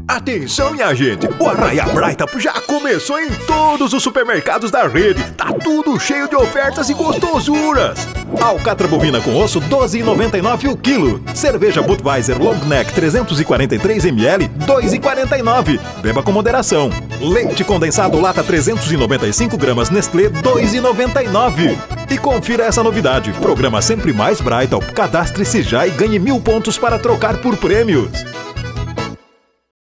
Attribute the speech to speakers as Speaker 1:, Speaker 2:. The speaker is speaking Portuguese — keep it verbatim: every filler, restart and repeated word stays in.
Speaker 1: Atenção, minha gente! O Arraiá Brightop já começou em todos os supermercados da rede. Tá tudo cheio de ofertas e gostosuras. Alcatra bovina com osso, doze reais e noventa e nove centavos o quilo. Cerveja Budweiser Long Neck trezentos e quarenta e três mililitros, dois reais e quarenta e nove centavos. Beba com moderação. Leite condensado lata trezentos e noventa e cinco gramas Nestlé, dois reais e noventa e nove centavos. E confira essa novidade. Programa Sempre Mais Brightop. Cadastre-se já e ganhe mil pontos para trocar por prêmios.